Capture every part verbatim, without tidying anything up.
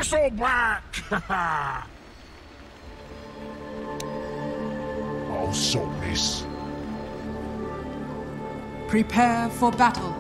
Bristleback! I'll sort this. Prepare for battle.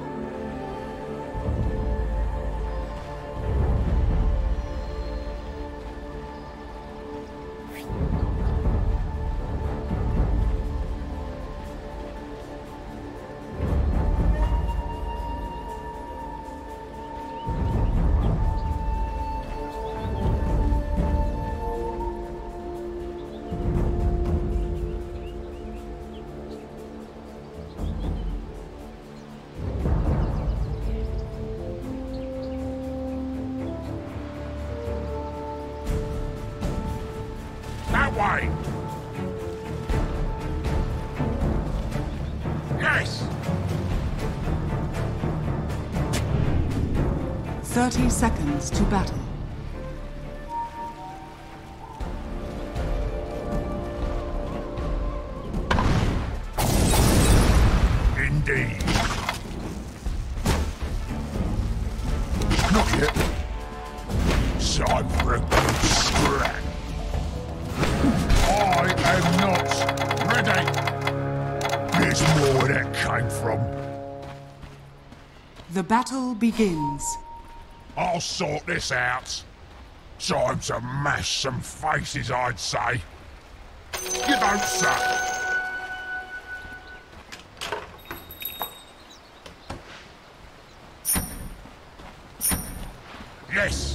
That way! Yes! Thirty seconds to battle. Indeed. Not yet. Time for a good scrap. I am not ready. There's more where that came from. The battle begins. I'll sort this out. Time to mash some faces, I'd say. You don't say. Yes.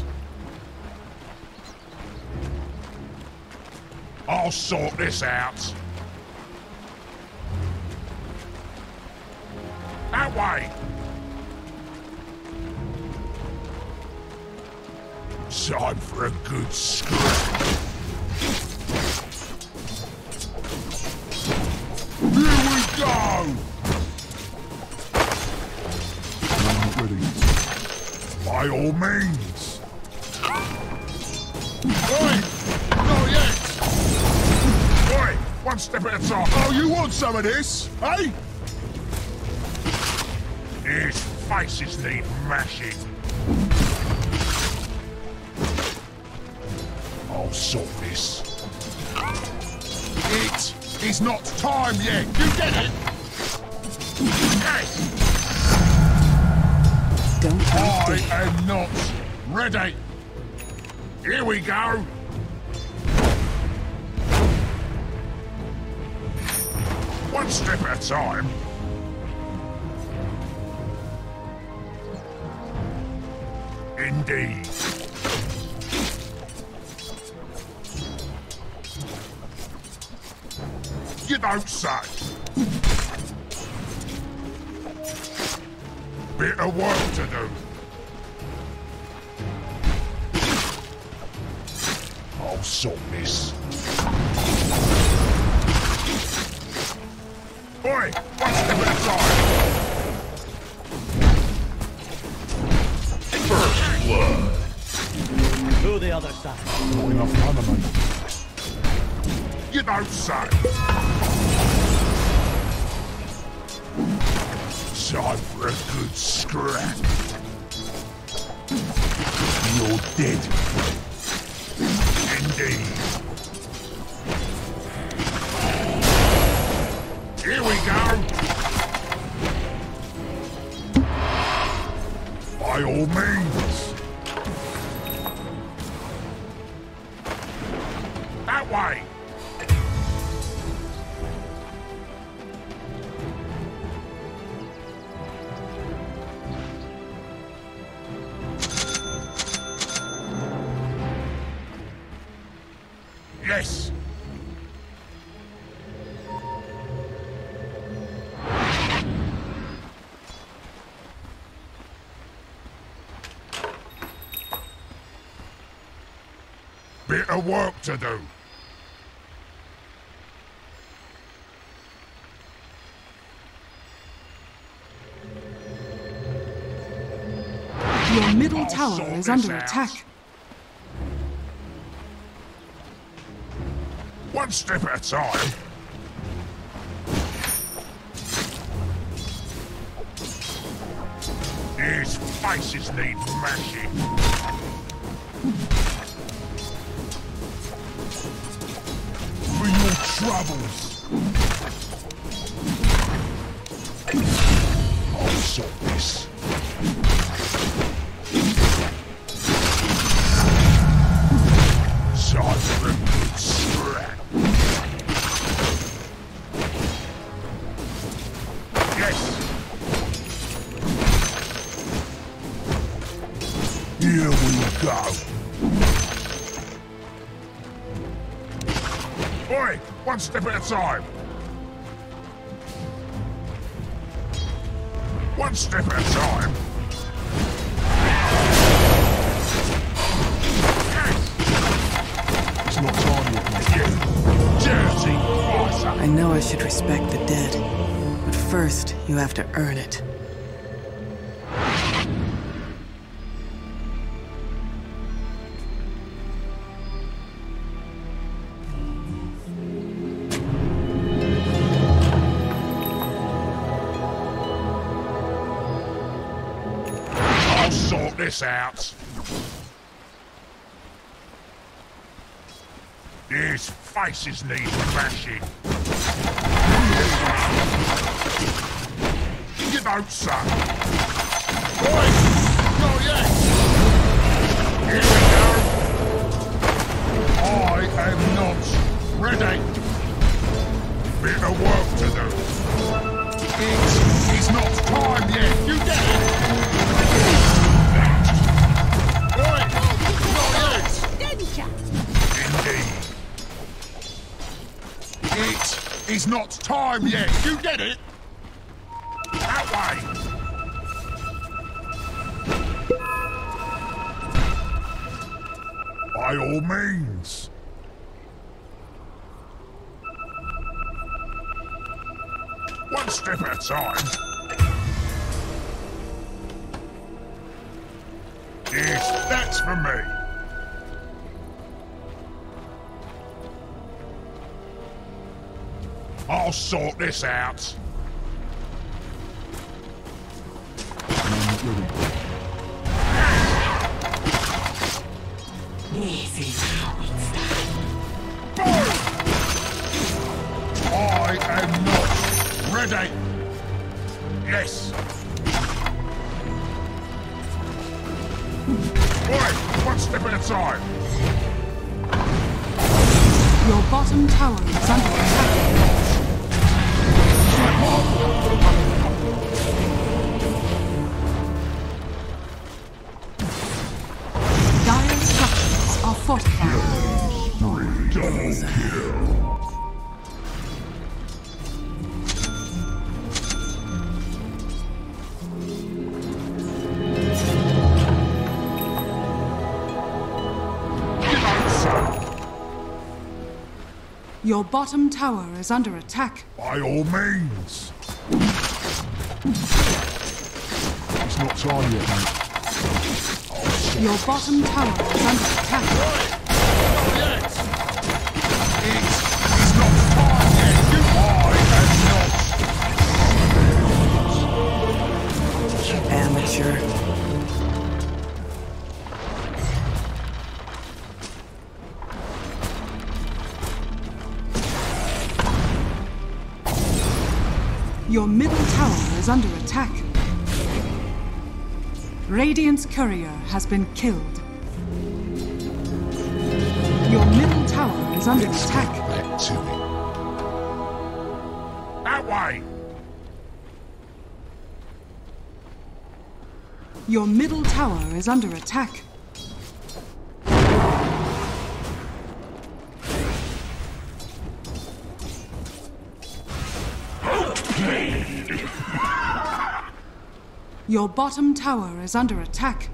I'll sort this out. That way. Time for a good scrap. Here we go! I'm not ready. By all means. Oi! Not yet! Oi! One step at a time. Oh, you want some of this, eh? His faces need mashing. I'll sort this. It is not time yet. You get it? Yes! Don't I waste it. am not ready. Here we go. One step at a time. Indeed. You don't say. Bit of work to do. I'll sort this. Oi! One step at a time! First blood! To the other side. Not enough mana, mate. You don't say! Time for a good scrap. You're dead. Indeed. Here we go. By all means. That way. Yes. Bit of work to do. Your middle I'll tower sort is this under out. attack. One step at a time. His faces need mashing. For your troubles. I'll sort this. Time for a good scrap. Yes. Here we go. Oi! One step at a time. One step at a time. It's not time yet, mate. You dirty bastard. I know I should respect the dead, but first you have to earn it. I'll sort this out. These faces need mashing. You don't suck. Oi! Not yet! Here we go. I am not ready. Bit of work to do. It is not time yet. You get it? Oi! Not yet! Indeed. It is not time yet. You get it? That way! By all means. One step at a time. Yes, that's for me. I'll sort this out. I'm not ready. This is how it's done. I am not ready. Yes. Oi, one step at a time. Your bottom tower is under attack. Dire structures are fortified. Double kill. Your bottom tower is under attack. By all means. It's not time yet, mate. Your bottom tower is under attack. It is not time yet. You I am not. Amateur. Your middle tower is under attack. Radiant's courier has been killed. Your middle tower is under attack. Back to me. That way. Your middle tower is under attack. Your bottom tower is under attack.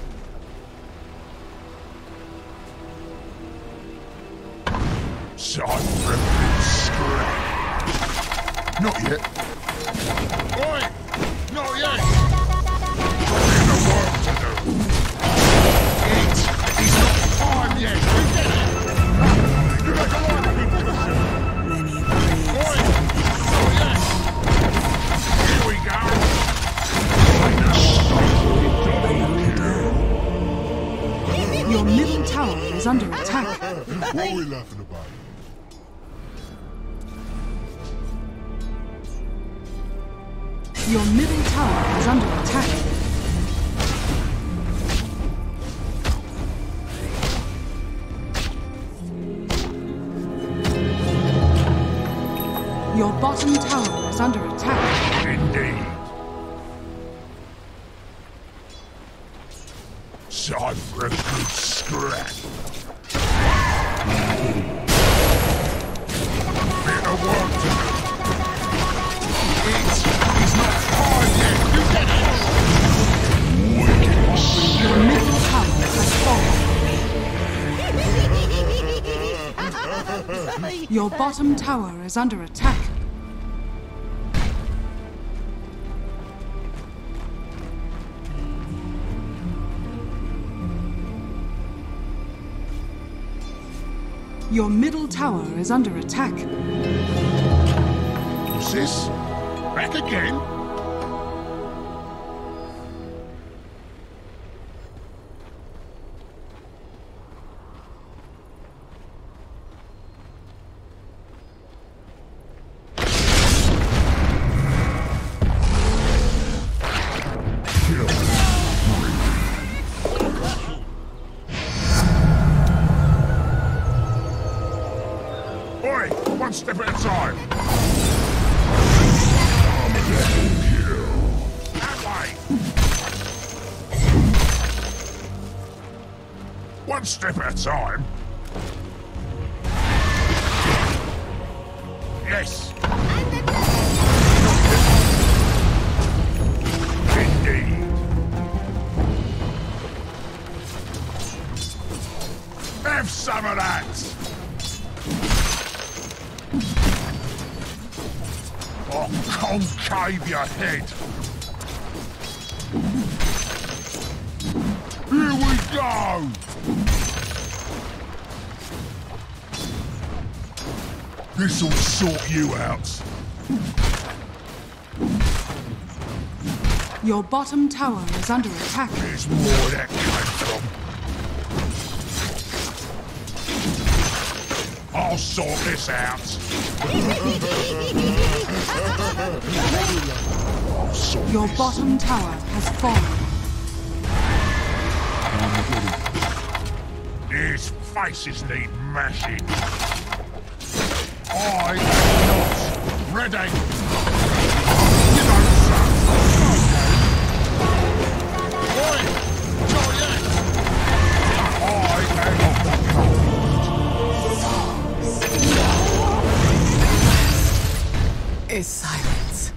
Time for a big scrap. Not yet. Oi! Not yet! Got a work to do. It is not time yet. You get it? You make a lot of people to shoot. Many praise. Oi! Not yet! Here we go. I know. Double kill. Your middle tower is under attack. What are we laughing about? Your middle tower is under attack. Your bottom tower is under attack. Indeed. Time for a good scrap. Bit of work to do. It is not time yet. You get it? Wicked Your middle tower has fallen. Your bottom tower is under attack. Your middle tower is under attack. What's this? Back again? Oi! One step at a time! That way! One step at a time? Yes! Indeed! Have some of that! Or concave your head. Here we go! This'll sort you out. Your bottom tower is under attack. There's more where that came from. I'll sort this out. I'll sort Your this. bottom tower has fallen. These faces need mashing. I am not ready. You don't say. Oi! Not yet. I am not cold. Is silence.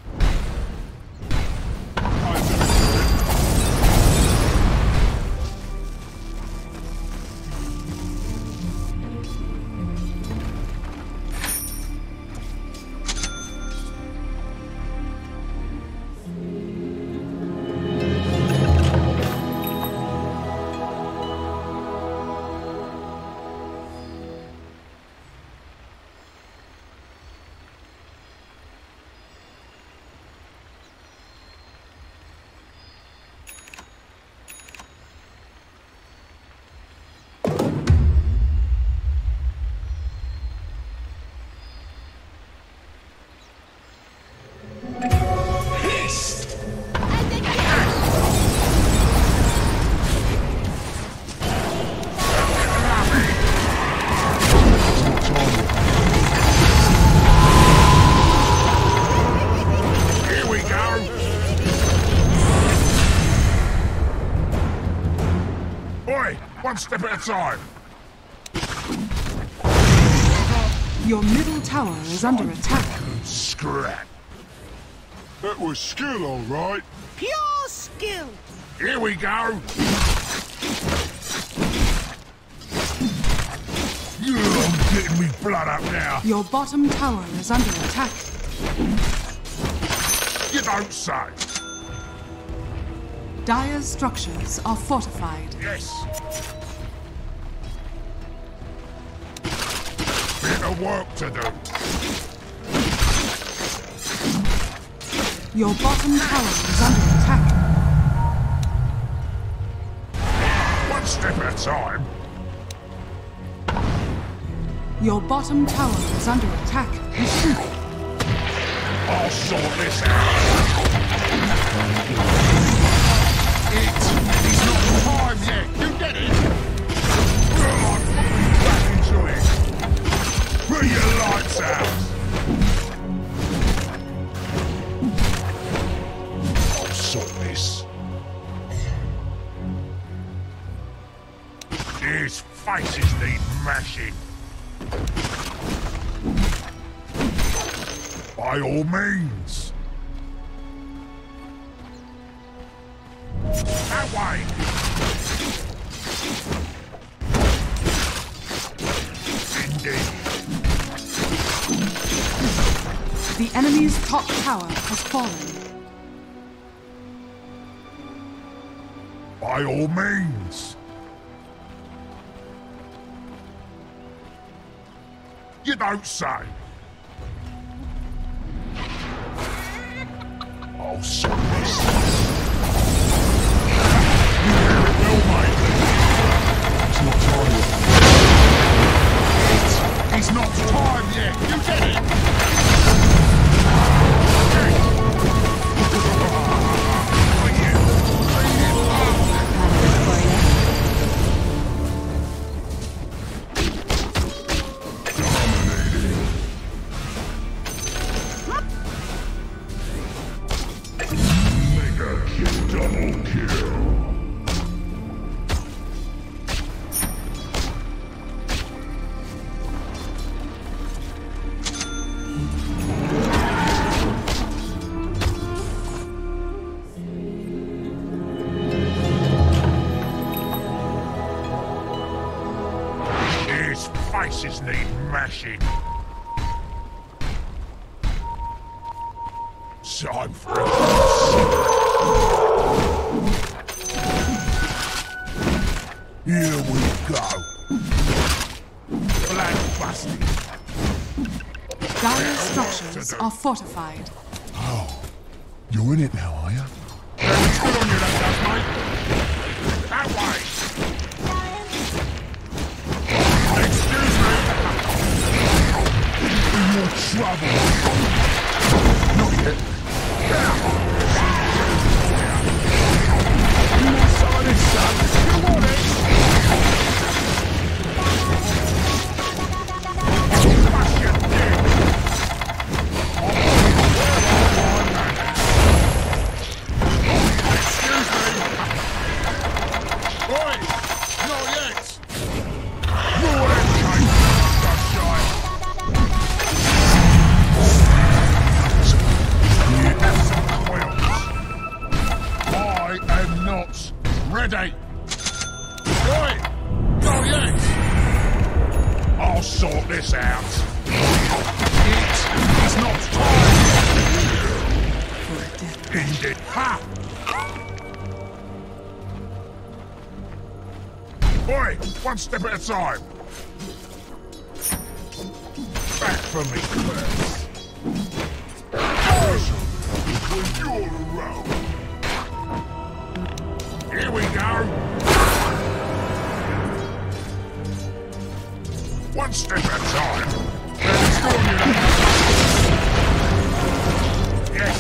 One step at a time. Your middle tower is under attack. Scrap. That was skill, all right. Pure skill. Here we go. I'm getting me blood up now. Your bottom tower is under attack. You don't say. Dire's structures are fortified. Yes. Bit of work to do. Your bottom tower is under attack. One One step at a time. Your bottom tower is under attack. Retreat. I'll sort this out. It is not time yet. You get it? Well, I'm putting back into it. Put your lights out. I'll sort this. These faces need mashing. By all means. That way. Indeed. The enemy's top tower has fallen. By all means. You don't say. I'll sort this. You hear it well, mate. It's not time yet. It's not time yet. You get it? Okay. For you. Clean it up. Double kill. His faces need mashing. Time for it. Here we go. Black busted. Dire structures are fortified. Oh, you're in it now, are you? It's good on you, that does, mate. That way. Excuse me. In more trouble. Not yet. More solid stuff. You want it? Ready! Right! Not yet! I'll sort this out. It is not time! Indeed. Ha! Oi! One step at a time! Back for me first. When you're around. Here we go! One step at a time. Let's go, you know. Yes.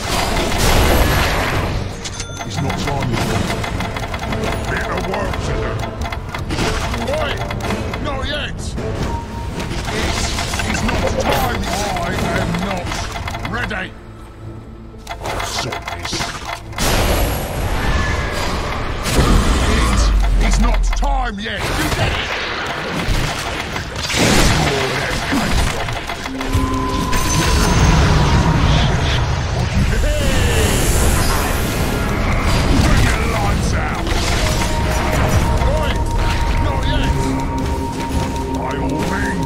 It's not time yet. Bit of work to do. Oi! Not yet! It's, it's not time. I am not ready. I'll sort this. It's not time yet. You get it? Bring your lights out. Oi! Not yet. By all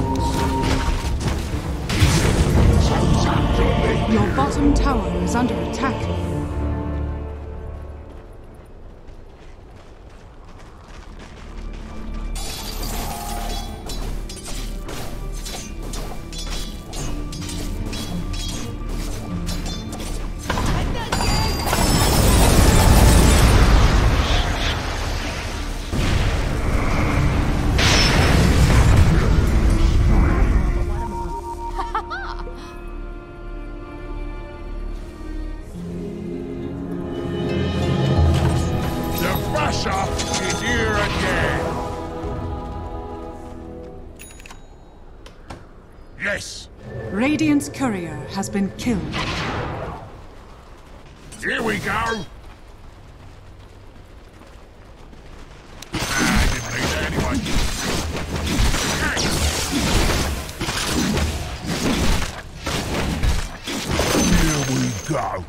means. Your bottom tower is under attack. Radiant's courier has been killed. Here we go! Ah, I didn't need that anyway. Here we go.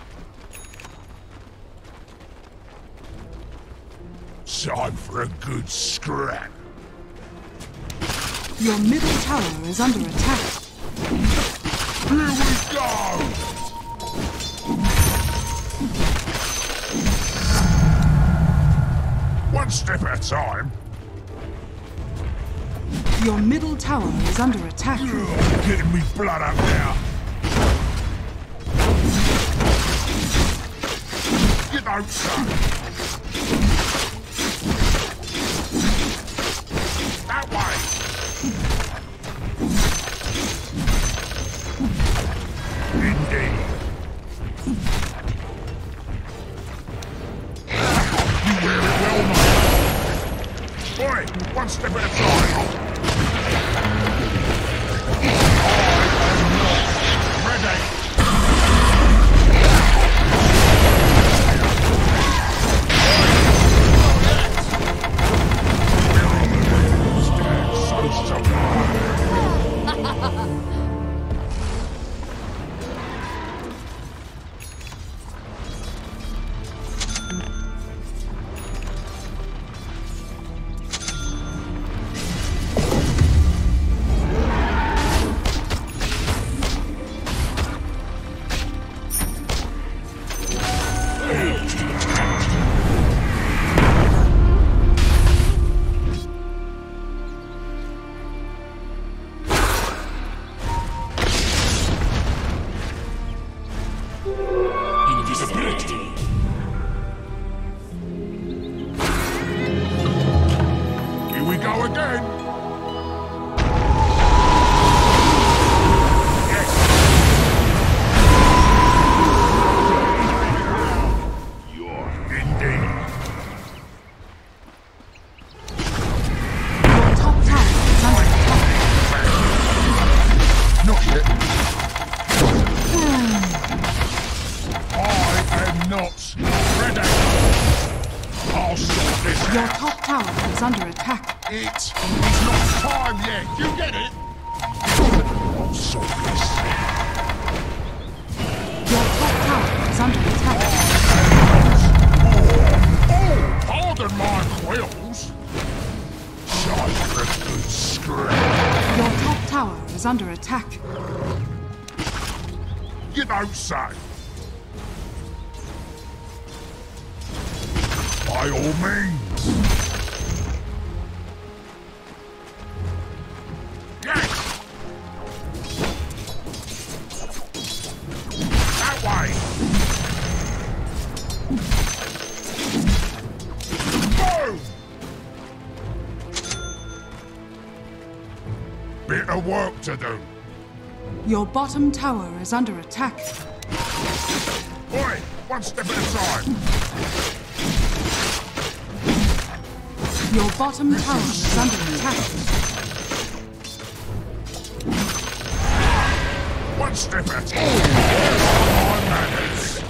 Time for a good scrap. Your middle tower is under attack. Here we go! One step at a time. Your middle tower is under attack. Ugh, getting me blood up now. You don't say. That way. Indeed. You wear it well, mate. Boy, one step at a time. Ready. Your top tower is under attack. It's, it's not time yet. You get it? Oh, so this. Your top tower is under attack. Oh, oh, pardon my quills. Time for a good scrap. Your top tower is under attack. You don't say. By all means. Yes! That way! Boom! Bit of work to do. Your bottom tower is under attack. Boy, one step at a time. Your bottom tower is under attack. One step at a time. My manners.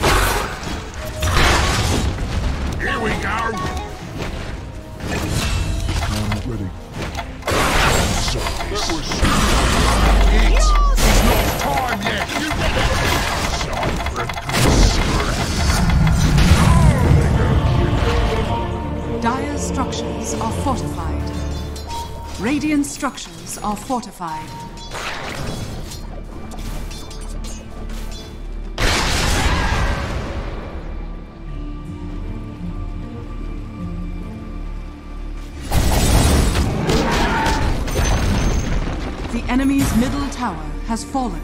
Here we go. I'm ready. So this was it. It's not time yet. You get it. Time for a good scrap. Dire structures are fortified. Radiant structures are fortified. The enemy's middle tower has fallen.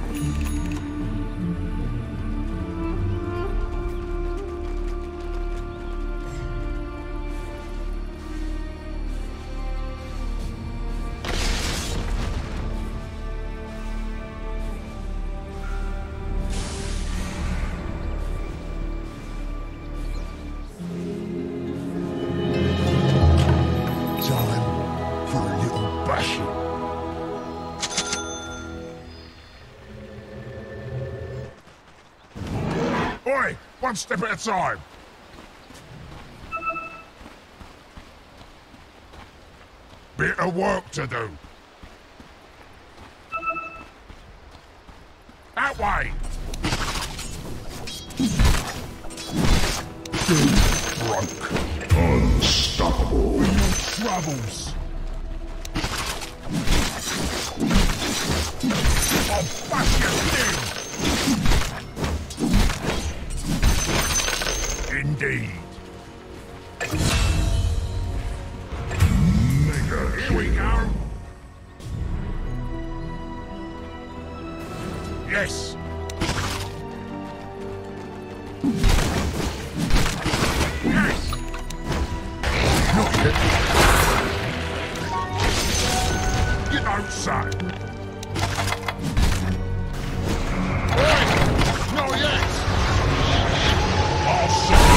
Time for a little bashing. One step at a time. Bit of work to do. That way. Broke. Unstoppable. No troubles. I'll bash you in. Indeed. Here we go. Yes. Yes. Not yet. You don't say. Oi! Not yet. I'll show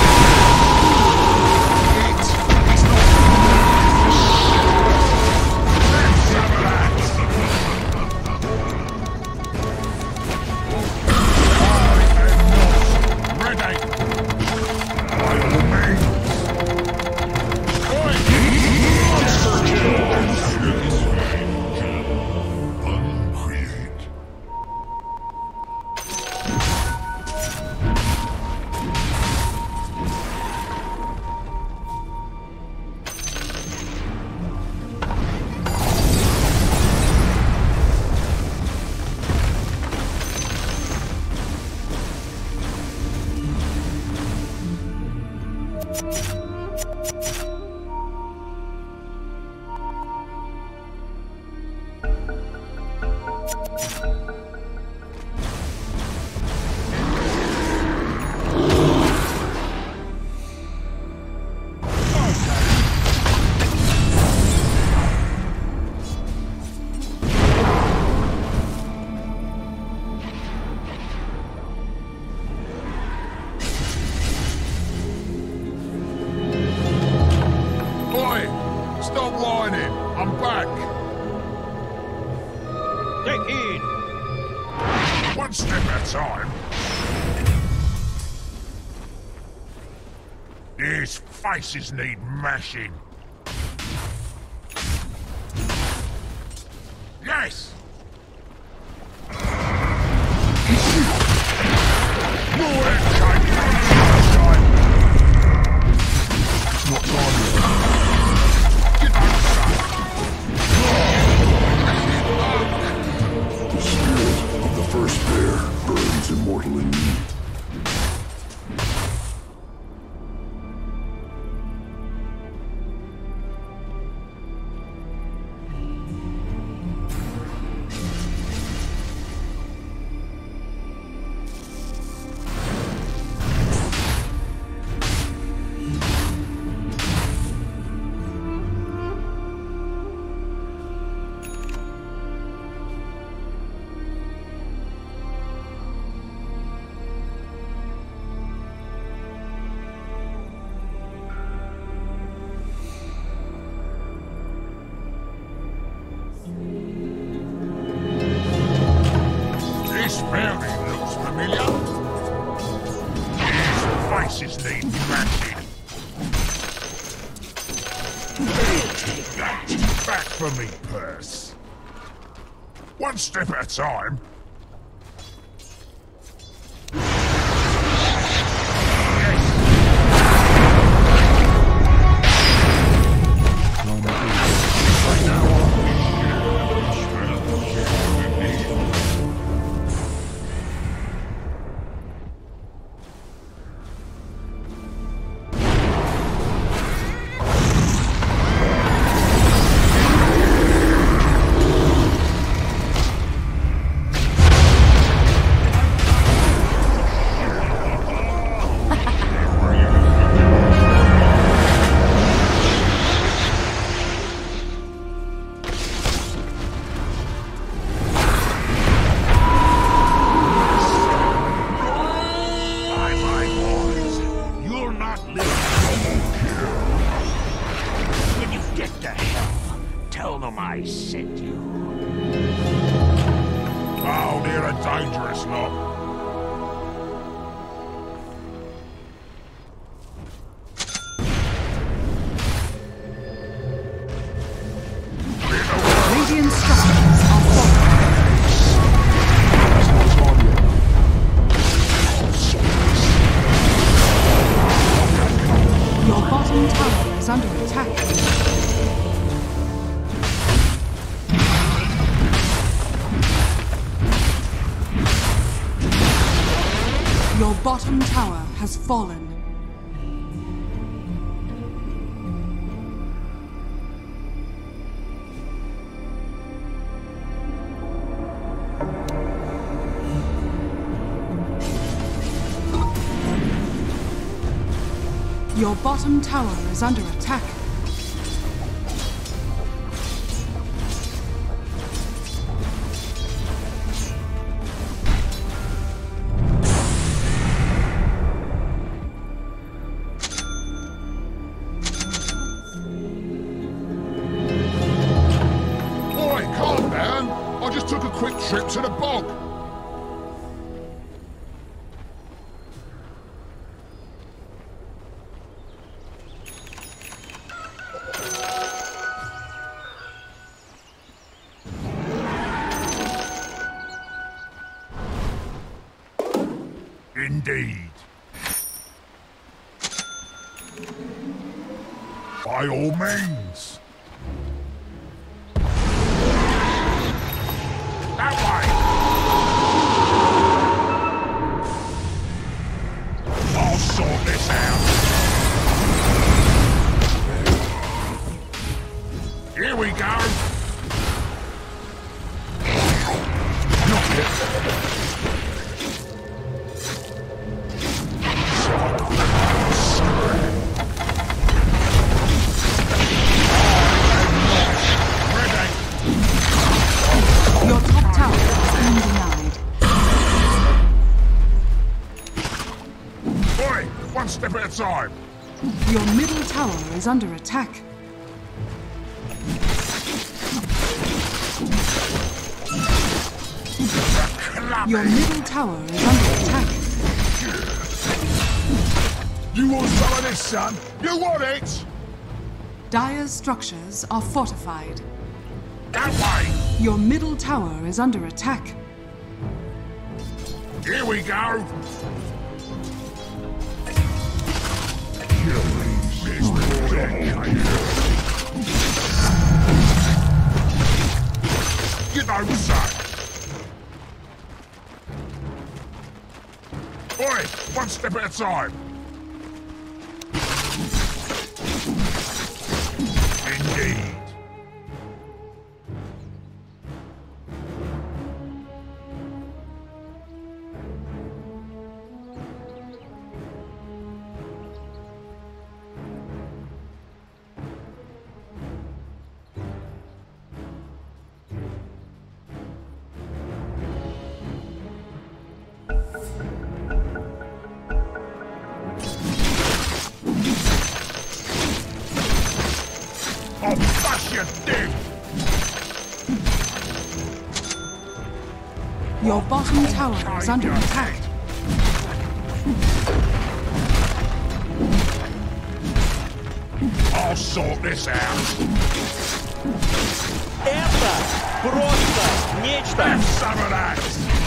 These faces need mashing. Yes! More airtight time. It's not time yet. Get outside. The spirit of the first bear burns immortal in me. One step at a time. fallen. Your bottom tower is under attack. Oi, calm down. I just took a quick trip to the bog. Indeed. By all means. That way. I'll sort this out. Here we go. Not yet. Your top tower has been denied. Oi, one step at a time. Your middle tower is under attack. Your middle tower is under attack. You want some of this, son? You want it? Dire's structures are fortified. That way. Your middle tower is under attack. Here we go. You know, son. Oi, one step at a time. Indeed. I'll bash you dead! Your bottom tower is under attack. I'll sort this out. Это просто нечто. Have some of that!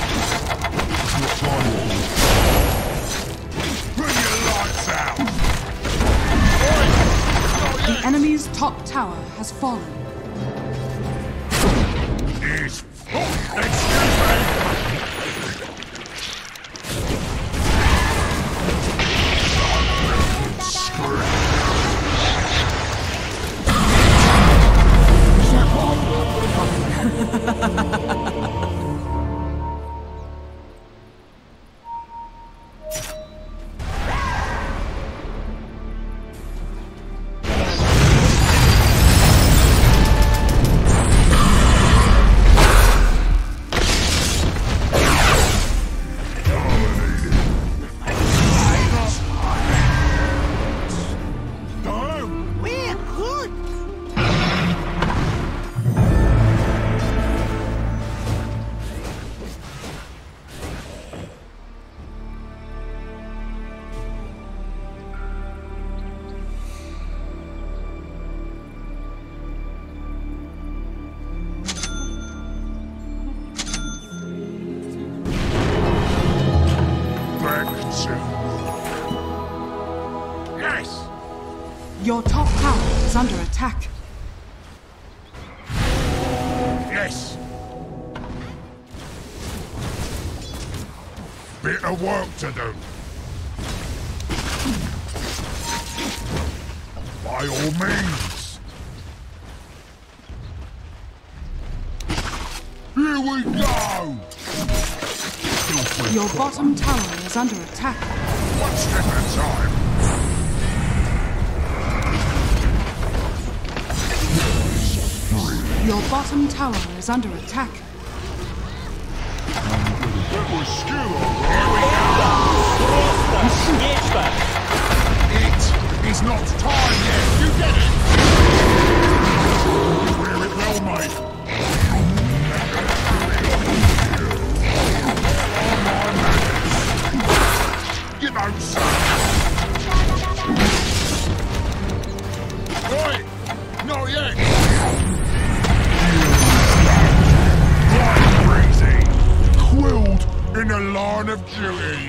Bring your lights out! The enemy's top tower has fallen. Is excuse me! We're good. Back to... Yes! Your top tower is under attack. Yes! Bit of work to do. By all means. Here we go! Your bottom tower is under attack. One step at a time. Your bottom tower is under attack. That was skill, alright. Просто нечто! It is not time yet. You get it? You wear it well, mate. You know, son. Right. Not yet. Right, breezy. Quilled in the line of duty.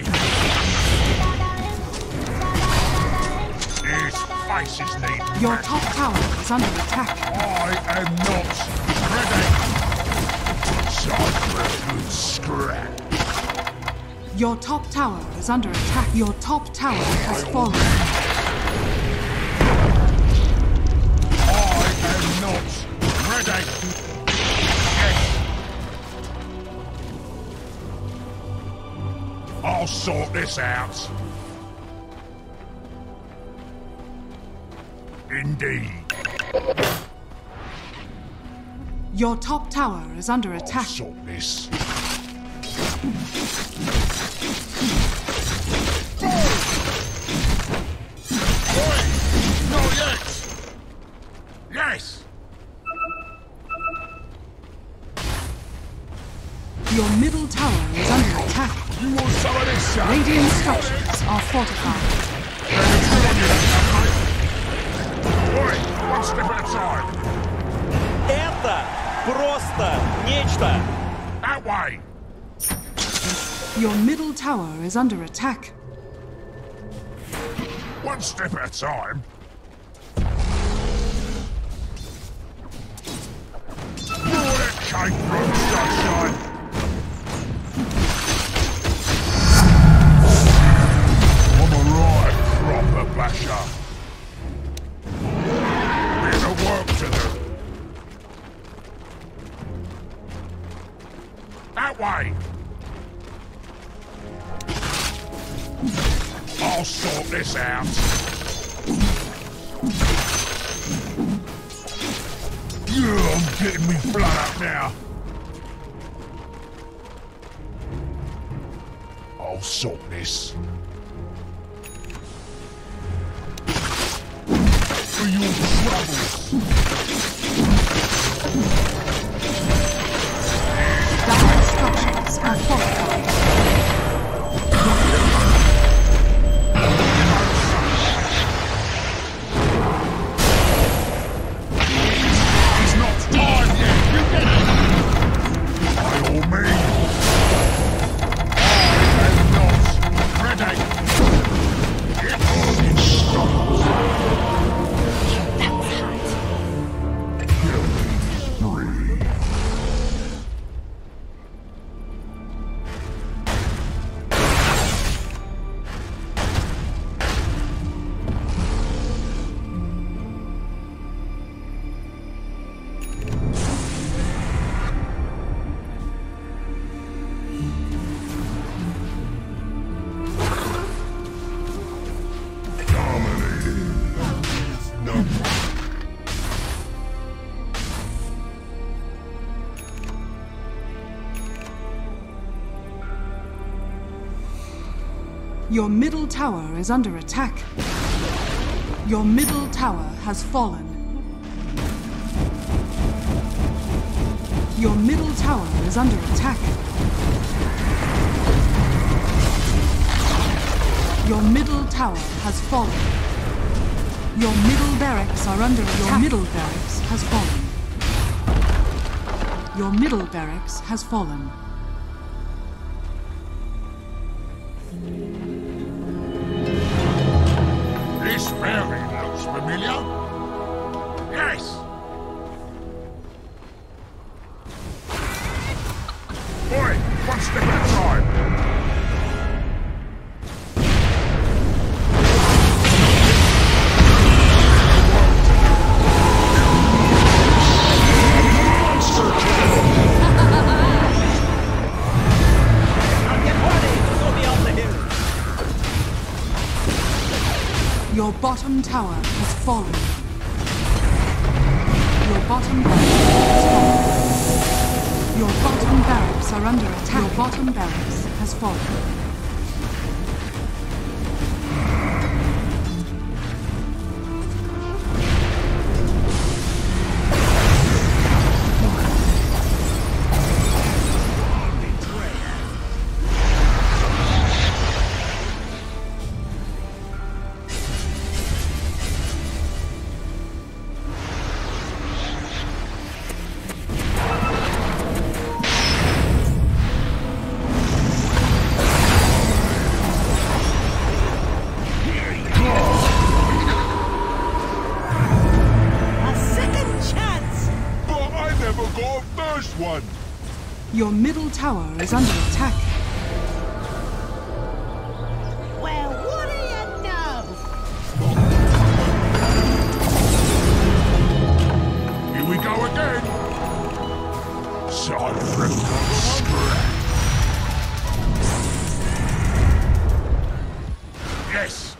His faces need Your match. top tower is under attack. I am not ready. Time for a good scrap. Your top tower is under attack. Your top tower has fallen. I am not ready. Yes. I'll sort this out. Indeed. Your top tower is under I'll attack. sort this. Oi! Not yet! Yes! Your middle tower is under attack. You want some of this, son? Radiant structures are fortified. Oi! One step at a time. Это просто нечто! That way! Your middle tower is under attack. One step at a time. You're that cake from sunshine. I'm a right proper basher. Bit of work to do. That way. I'll sort this out. Yeah, I'm getting me blood up now. I'll sort this. For your troubles. Dire structures are fortified. It's not time yet. You get it. By all means. I am not ready. Get on in stones. That was hot. Kill me. Breathe. Dominating. No. Your middle tower is under attack. Your middle tower has fallen. Your middle tower is under attack. Your middle tower has fallen. Your middle barracks are under attack. Your middle barracks has fallen. Your middle barracks has fallen. This building looks familiar. Yes. Oi, one step at a time. bottom tower has fallen. Your bottom barracks has fallen. Your bottom barracks are under attack. Your bottom barracks has fallen. One. Your middle tower is under attack. Well, what do you know? Here we go again. Side from scratch. Yes.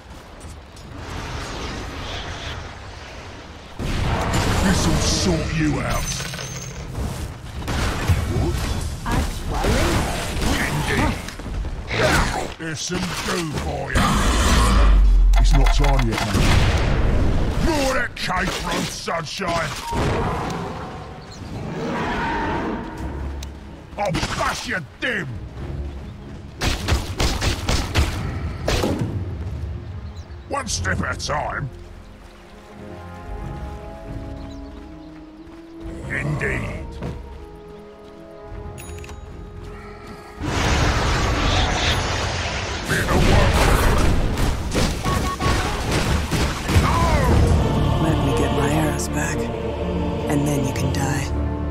This'll sort you out. There's some goo for you. It's not time yet, mate. More that cake run, sunshine. I'll bash you dim. One step at a time. Indeed. Let me get my arrows back, and then you can die.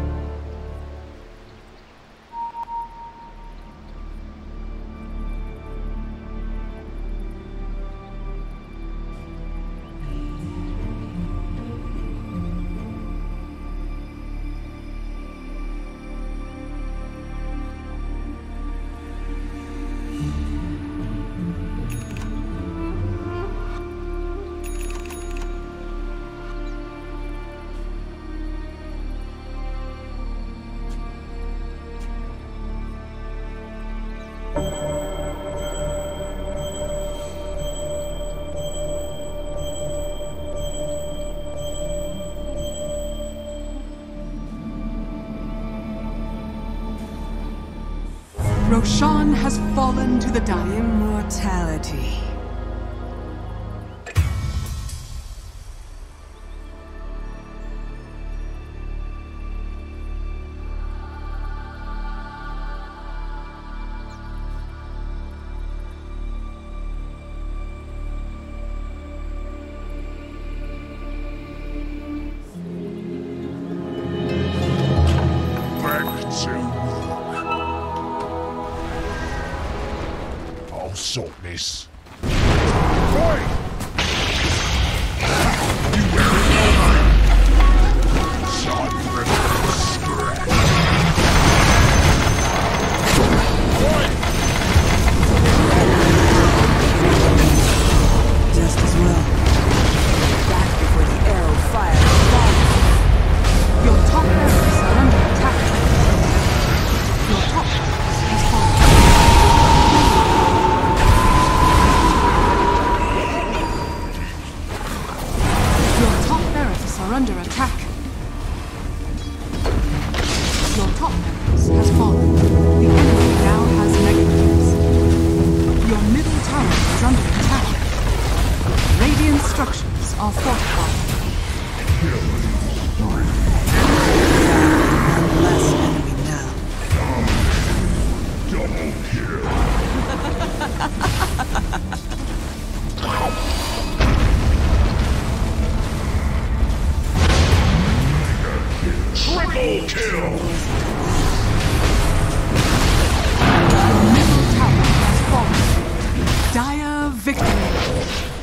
Roshan has fallen to the dark. Immortality. Back to I'll sort this. Boy! You will know me! Side from scratch. Boy! Just as well. Back before the arrow fire falls. Your top barracks are under attack. Your top barracks has fallen. Are under attack. Your top barracks has fallen. The enemy now has negatives. Your middle tower is under attack. Radiant structures are fortified. One less enemy now. Double kill. Triple kill! Your middle tower has fallen. Dire victory.